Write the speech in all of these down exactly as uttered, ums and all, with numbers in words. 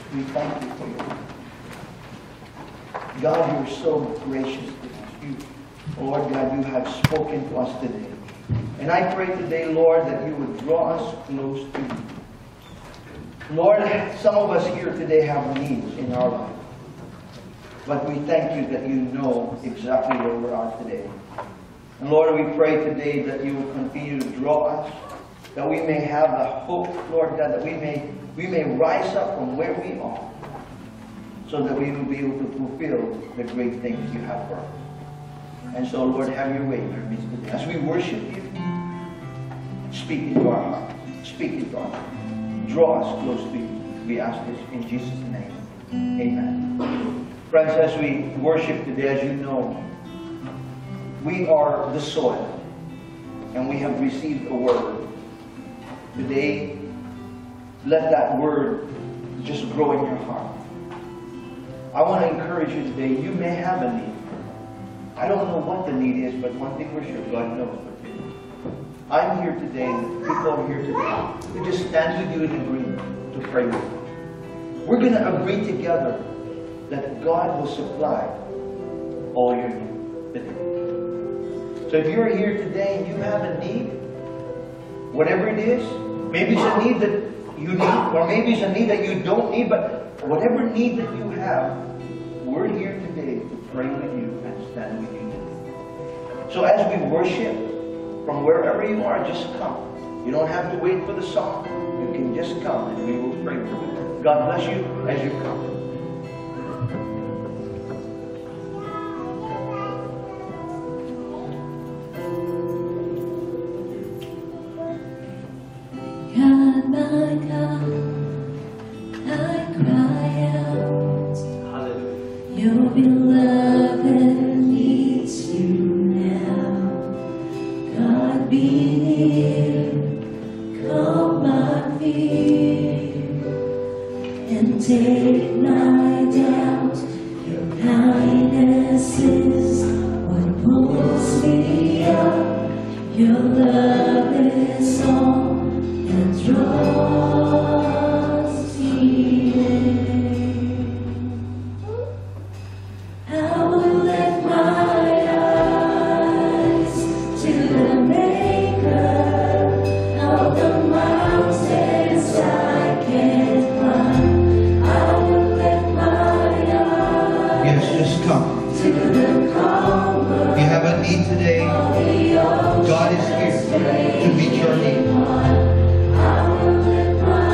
We thank you for your word. God, you are so gracious to us. You, Lord God, you have spoken to us today. And I pray today, Lord, that you would draw us close to you. Lord, some of us here today have needs in our life. But we thank you that you know exactly where we are today. And Lord, we pray today that you will continue to draw us, that we may have the hope, Lord God, that we may, we may rise up from where we are, so that we will be able to fulfill the great things you have for us. And so, Lord, have your way in our midst today. As we worship you, speak into our hearts, speak into our hearts. Draw us close to you. We ask this in Jesus' name. Amen. Friends, as we worship today, as you know, we are the soil, and we have received a word. Today, let that word just grow in your heart. I want to encourage you today, you may have a need. I don't know what the need is, but one thing for sure, God knows what it is. I'm here today, and the people over here today, to just stand with you in agreement, to pray with you. We're going to agree together that God will supply all your needs today. So if you're here today and you have a need, whatever it is, maybe it's a need that you need, or maybe it's a need that you don't need, but whatever need that you have, we're here today to pray with you and stand with you today. So as we worship, from wherever you are, just come. You don't have to wait for the song. You can just come and we will pray with you. God bless you as you come. God, my God, I cry out. Hallelujah. Your beloved needs you now. God, be near, calm my fear, and take my doubt. Your kindness is what pulls me up. Your love is all that draws me in. I will lift my eyes to the Maker of the mountains I can climb. I will lift my eyes. Yes, just come. To the calm. If you have a need today, God is here to meet your need. I will lift my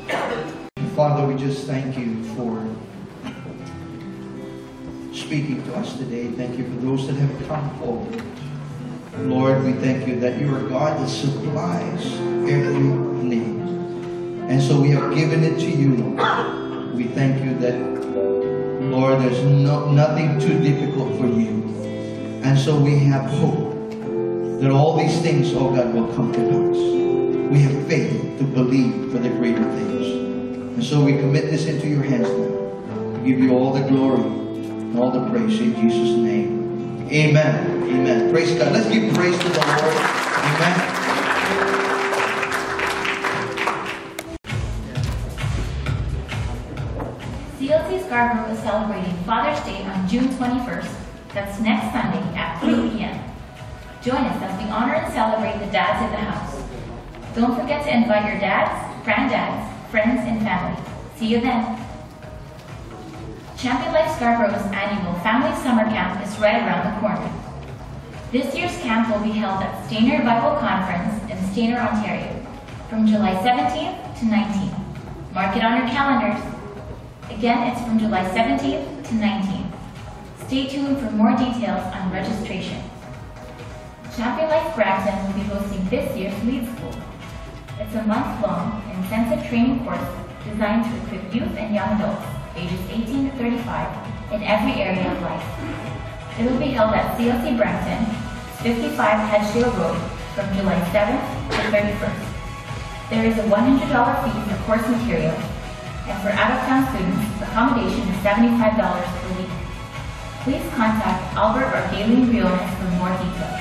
Father, we just thank you for speaking to us today. Thank you for those that have come forward. Lord, we thank you that you are God that supplies every need. And so we have given it to you, Lord. We thank you that, Lord, there's no, nothing too difficult for you. And so we have hope that all these things, oh God, will come to pass. We have faith to believe for the greater things. And so we commit this into your hands now. We give you all the glory and all the praise in Jesus' name. Amen. Amen. Praise God. Let's give praise to the Lord. Amen. C L C Scarborough is celebrating Father's Day on June twenty-first. That's next Sunday at three p m Join us as we honor and celebrate the dads in the house. Don't forget to invite your dads, granddads, friends, and family. See you then. Champion Life Scarborough's annual Family Summer Camp is right around the corner. This year's camp will be held at Stainer Bible Conference in Stainer, Ontario, from July seventeenth to nineteenth. Mark it on your calendars. Again, it's from July seventeenth to nineteenth. Stay tuned for more details on registration. Champion Life Brampton will be hosting this year's Lead School. It's a month-long, intensive training course designed to equip youth and young adults, ages eighteen to thirty-five, in every area of life. It will be held at C L C Brampton, fifty-five Hedgedale Road, from July seventh to thirty-first. There is a one hundred dollar fee for course material, and for out-of-town students, accommodation is seventy-five dollars per week. Please contact Albert or Galen Briones for more details.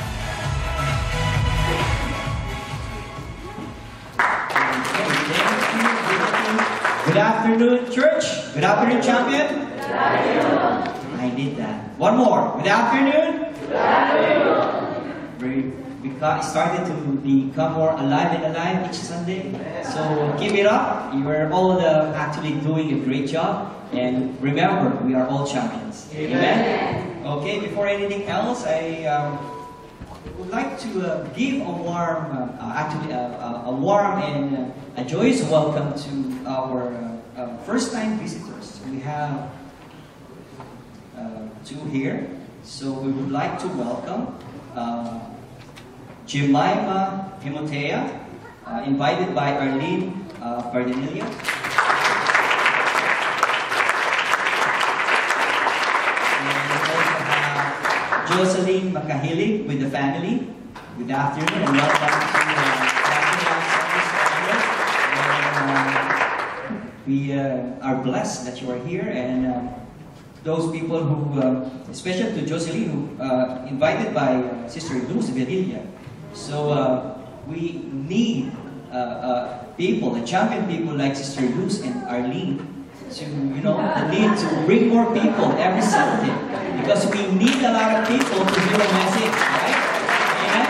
Good afternoon, church. Good afternoon, champion. Good afternoon. I did that. One more. Good afternoon. Good afternoon. We, we got started to become more alive and alive each Sunday. So keep it up. You are all uh, actually doing a great job. And remember, we are all champions. Amen. Amen. Okay, before anything else, I um, would like to uh, give a warm, uh, actually uh, a warm and uh, a joyous welcome to our uh, uh, first-time visitors. We have uh, two here, so we would like to welcome uh, Jemima Timotea, uh, invited by Arlene uh, Bardinelia. Jocelyn Makahilig with the family. Good afternoon and welcome to uh, we uh, are blessed that you are here, and uh, those people who, uh, especially to Jocelyn, who uh, invited by uh, Sister Luz Verilla. So uh, we need uh, uh, people, the champion people like Sister Luz and Arlene, to, you know, the need to bring more people every Sunday, because we need a lot of people to hear a message, right? Amen?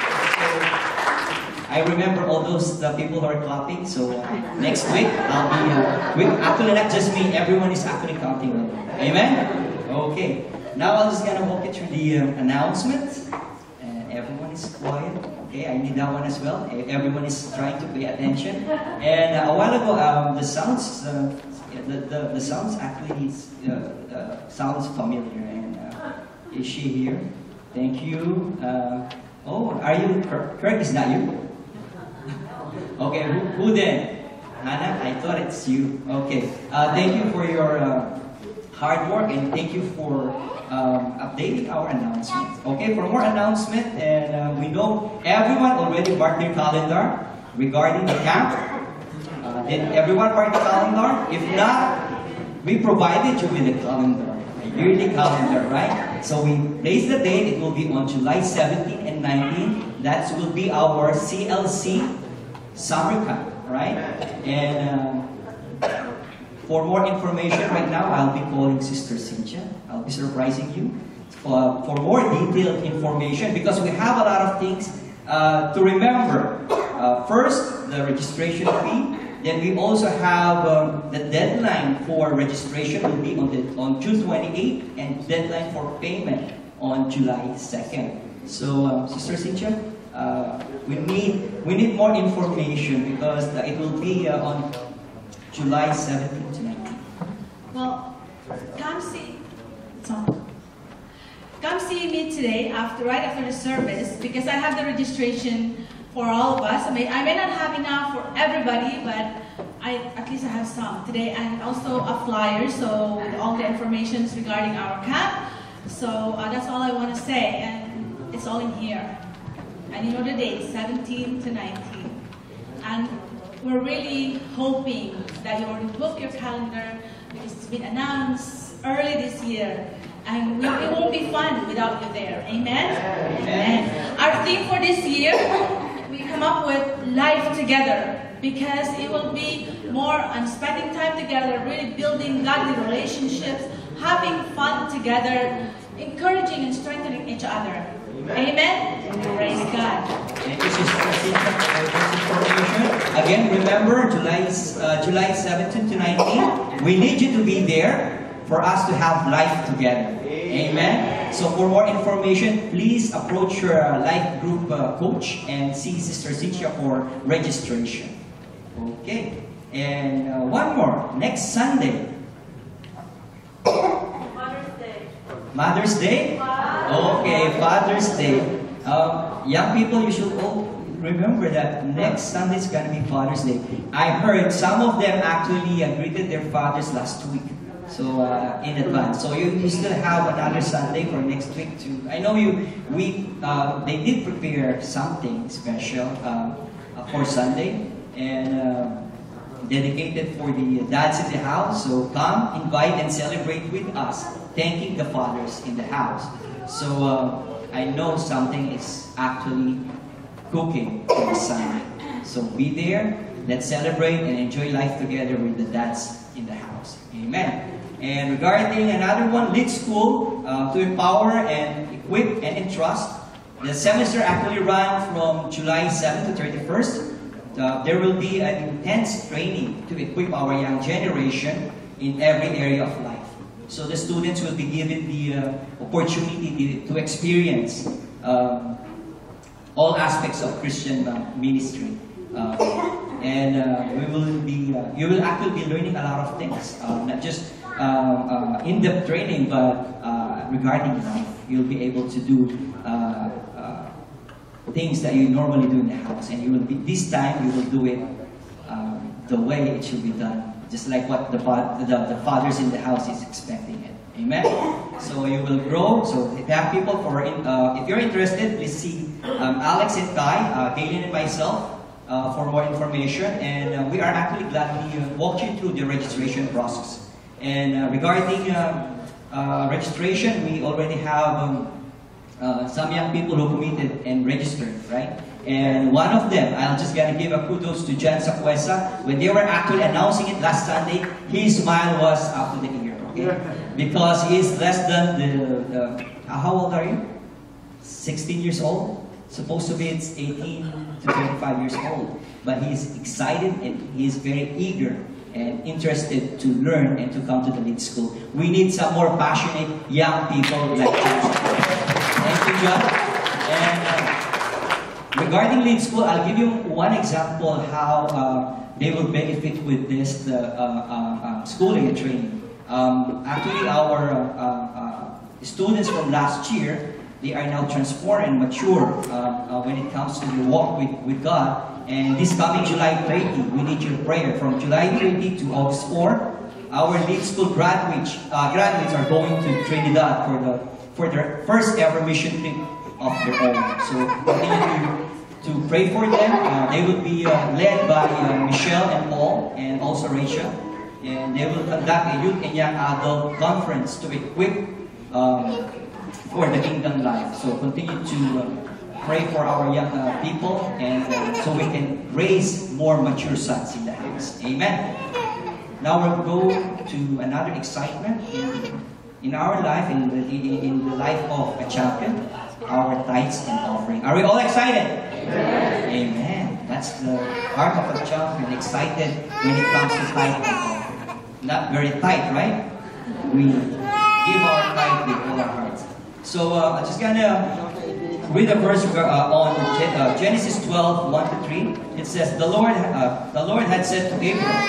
So, I remember all those uh, people who are clapping, so uh, next week I'll be, uh, with, actually not just me, everyone is actually clapping. Amen? Okay, now I'm just gonna walk you through the uh, announcement, and everyone is quiet. Okay, I need that one as well. Everyone is trying to pay attention. And uh, a while ago, um, the sounds, uh, the, the the sounds actually uh, uh, sounds familiar. And uh, is she here? Thank you. Uh, oh, are you Kirk? Kirk, is that you? Okay, who, who then? Hannah, I thought it's you. Okay, uh, thank you for your uh, hard work, and thank you for um, updating our announcement. Okay, for more announcement, and uh, we know everyone already marked their calendar regarding the camp. Uh, did everyone mark the calendar? If not, we provided you with a calendar, a yearly calendar, right? So we place the date. It will be on July seventeenth and nineteenth. That will be our C L C summer camp, right? And um, for more information right now, I'll be calling Sister Cynthia. I'll be surprising you for, for more detailed information, because we have a lot of things uh, to remember. Uh, first, the registration fee. Then we also have um, the deadline for registration will be on, the, on June twenty-eighth, and deadline for payment on July second. So, um, Sister Cynthia, uh, we need we need more information, because it will be uh, on July seventeenth to nineteenth. Well, come see. So, come see me today after right after the service because I have the registration for all of us. I may I may not have enough for everybody, but I at least I have some today, and also a flyer. So with all the information regarding our camp. So uh, that's all I want to say, and it's all in here. And you know the date, seventeen to nineteen. And we're really hoping that you already book your calendar because it's been announced early this year. And we, it won't be fun without you there. Amen? Amen. Our theme for this year, we come up with life together because it will be more on spending time together, really building godly relationships, having fun together, encouraging and strengthening each other. Amen? Amen. Praise God. Thank you, Sister Cynthia, for this information. Again, remember, July, uh, July seventeenth to nineteenth, we need you to be there for us to have life together. Amen. So for more information, please approach your uh, life group uh, coach and see Sister Cynthia for registration. Okay. And uh, one more. Next Sunday. Mother's Day. Mother's Day? Okay, Father's Day. Um, young people, you should all remember that next Sunday is going to be Father's Day. I heard some of them actually uh, greeted their fathers last week. So uh, in advance. So you, you still have another Sunday for next week too. I know you. We uh, they did prepare something special um, uh, for Sunday and uh, dedicated for the dads in the house. So come, invite, and celebrate with us, thanking the fathers in the house. So uh, I know something is actually cooking for Sunday. So be there. Let's celebrate and enjoy life together with the dads in the house. Amen. And regarding another one, Lead School, uh, to empower and equip and entrust. The semester actually ran from July seventh to thirty-first. Uh, there will be an intense training to equip our young generation in every area of life. So the students will be given the uh, opportunity to experience um, all aspects of Christian uh, ministry. Uh, and uh, we will be, uh, you will actually be learning a lot of things, uh, not just uh, uh, in-depth training, but uh, regarding life. You'll be able to do uh, uh, things that you normally do in the house, and you will be, this time you will do it um, the way it should be done, just like what the, the, the fathers in the house is expecting it. Amen? So you will grow. So if you have people, for in, uh, if you're interested, please see um, Alex and Kai, uh, Kaylin and myself, Uh, for more information, and uh, we are actually gladly uh, walk you through the registration process. And uh, regarding uh, uh, registration, we already have um, uh, some young people who committed and registered, right? And one of them, I'm just gonna give a kudos to Jan Sacuesa. When they were actually announcing it last Sunday, his smile was up to the ear, okay? Because he is less than the, the uh, how old are you? sixteen years old? Supposed to be it's eighteen to twenty-five years old, but he is excited and he is very eager and interested to learn and to come to the Lead School. We need some more passionate young people like John. Thank you, John. And uh, regarding Lead School, I'll give you one example how uh, they will benefit with this uh, uh, uh, schooling and training. Um, actually, our uh, uh, students from last year, they are now transformed and mature uh, uh, when it comes to the walk with, with God. And this coming July thirtieth, we need your prayer. From July thirtieth to August fourth, our Lead School graduates, uh, graduates are going to Trinidad for the for their first ever mission trip of their own. So continue to, to pray for them. Uh, they will be uh, led by uh, Michelle and Paul, and also Rachel. And they will conduct a youth and young adult conference to equip um, for the kingdom life. So continue to uh, pray for our young uh, people, and uh, so we can raise more mature sons in the house. Amen. Now we'll go to another excitement in, in our life, in the, in, in the life of a champion, our tithes and offering. Are we all excited? Amen. Amen. That's the heart of a champion, excited when it comes to tithe and offering. Not very tight, right? We give our tithe with all our hearts. So uh, I'm just gonna read a verse uh, on uh, Genesis twelve, one to three. It says, "The Lord, uh, the Lord had said to Abram,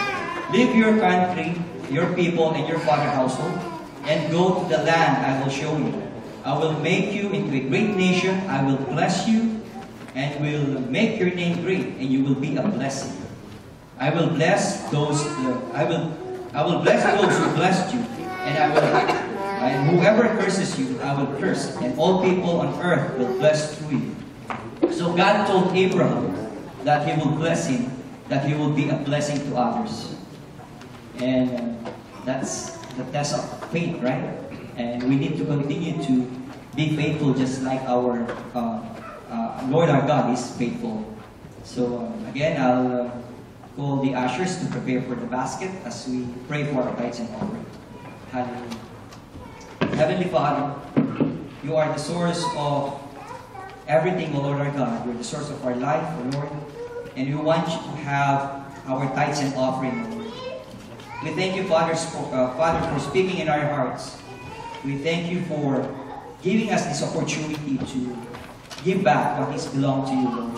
leave your country, your people, and your father's household, and go to the land I will show you. I will make you into a great nation. I will bless you, and will make your name great, and you will be a blessing. I will bless those. Uh, I will. I will bless those who blessed you, and I will. And whoever curses you, I will curse, and all people on earth will bless through you. So God told Abraham that He will bless him, that he will be a blessing to others, and uh, that's the test of faith, right? And we need to continue to be faithful, just like our uh, uh, Lord our God is faithful. So uh, again, I'll. Uh, Call the ushers to prepare for the basket as we pray for our tithes and offering. Hallelujah. Heavenly Father, you are the source of everything, O Lord our God. You're the source of our life, O Lord. And we want you to have our tithes and offering, O Lord. We thank you, Father, uh, Father, for speaking in our hearts. We thank you for giving us this opportunity to give back what is belonged to you, Lord.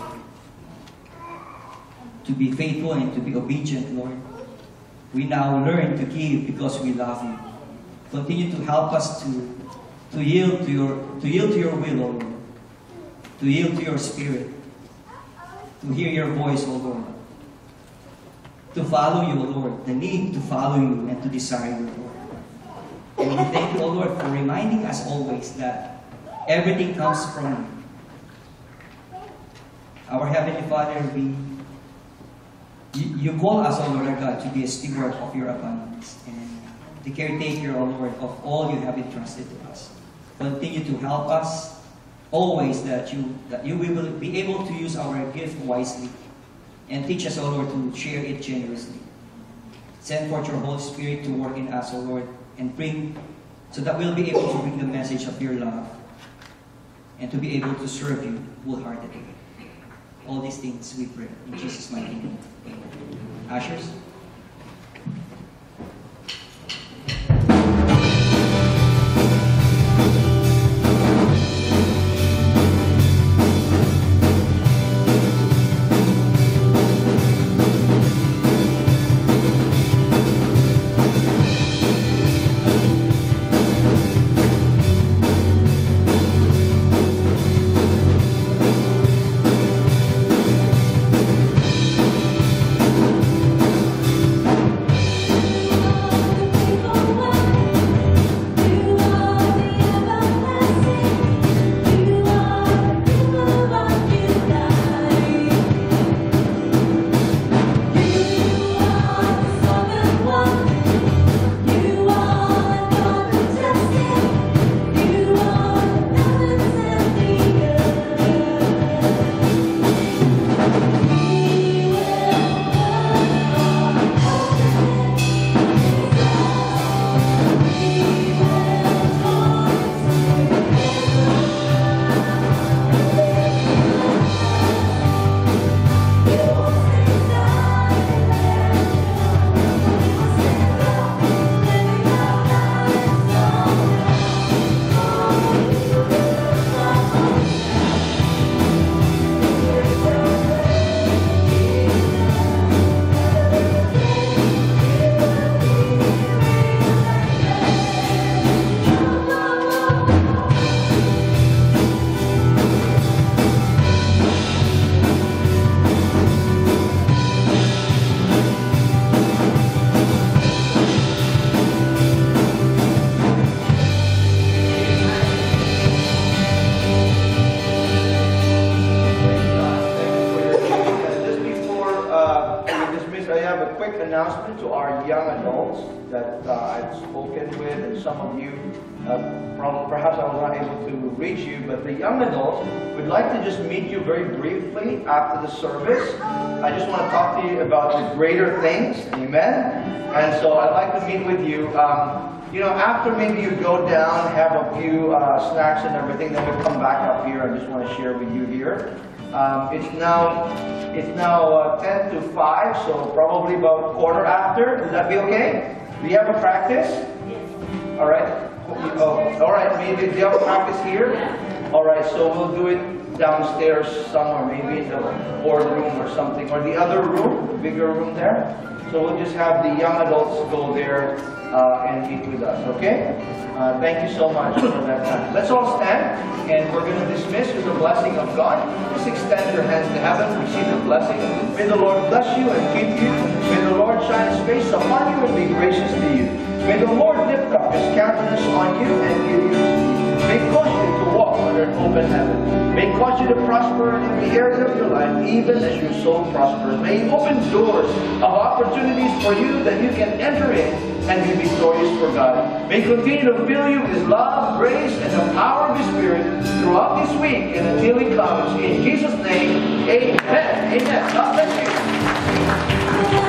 To be faithful and to be obedient, Lord. We now learn to give because we love you. Continue to help us to, to yield to your to yield to your will, O Lord. To yield to your spirit. To hear your voice, O Lord. To follow you, O Lord. The need to follow you and to desire you, Lord. And we thank you, O Lord, for reminding us always that everything comes from you. Our Heavenly Father, we You, you call us, O Lord our God, to be a steward of your abundance and the caretaker, O Lord, of all you have entrusted to us. Continue to help us always that you that you will be able to use our gift wisely, and teach us, O Lord, to share it generously. Send forth your Holy Spirit to work in us, O Lord, and bring so that we'll be able to bring the message of your love and to be able to serve you wholeheartedly. All these things we pray in Jesus' mighty name. Ushers. announcement to our young adults that uh, I've spoken with, and some of you, uh, probably, perhaps I was not able to reach you, but the young adults would like to just meet you very briefly after the service. I just want to talk to you about the greater things, amen? And so I'd like to meet with you. Um, you know, after maybe you go down, have a few uh, snacks and everything, then we come back up here. I just want to share with you here. Um, it's now it's now uh, ten to five, so probably about quarter after. Would that be okay? Do you have a practice? Yes. All right. Oh, all right. Maybe do you have a practice here? All right. So we'll do it downstairs somewhere, maybe in the boardroom or something, or the other room, the bigger room there. So So we'll just have the young adults go there uh, and meet with us, okay? Uh, thank you so much for that time. Let's all stand, and we're going to dismiss with the blessing of God. Just extend your hands to heaven, receive the blessing. May the Lord bless you and keep you. May the Lord shine His face upon you and be gracious to you. May the Lord lift up His countenance on you and give you peace. May cause you to walk under an open heaven. May cause you to prosper in every area of your life, even as your soul prospers. May He open doors of opportunities for you that you can enter in and be victorious for God. May He continue to fill you with His love, grace, and the power of His Spirit throughout this week and until He comes. In Jesus' name, amen. Amen. God bless you.